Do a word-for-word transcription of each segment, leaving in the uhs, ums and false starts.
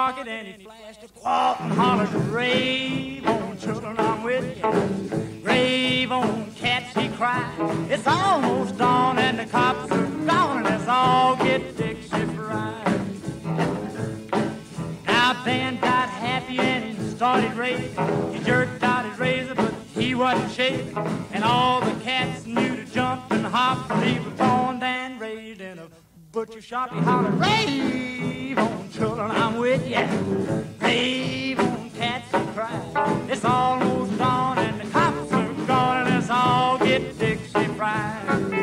pocket and he flashed a quart and hollered, rave on, children, I'm with you. Rave on, cats, he cried. It's almost dawn and the cops are gone and let's all get Dixie fried. Now Dan got happy and he started raving. He jerked out his razor but he wasn't shaving. And all the cats knew to jump and hop, for he was born and raised in a butcher shop. He hollered, rave on, children, I'm with ya. Rave on, cats, he cried. It's almost dawn and the cops are gone and let's all get Dixie fried.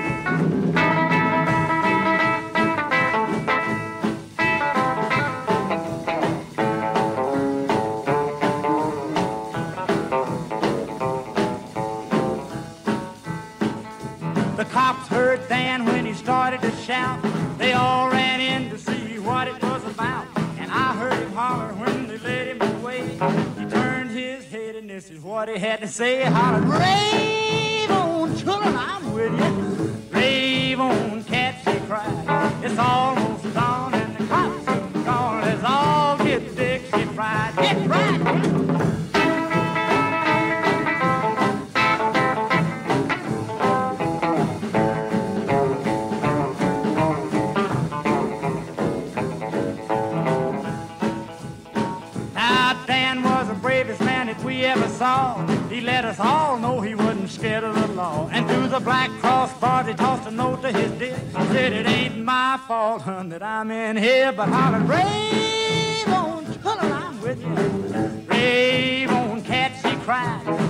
The cops heard Dan when he started to shout. They all ran in to see what it was about. And I heard him holler when they let him away. He turned his head and this is what he had to say. He hollered, rave on, children, I'm with you. Rave on, cats, he cried. It's almost dawn and the cops are gone. Let's all get Dixie fried. Get right. We ever saw. He let us all know he wasn't scared of the law. And through the black cross bars he tossed a note to his dear. He said, it ain't my fault, hun, that I'm in here, but hollered, rave on, children, I'm with you. Rave on, cats, he cried.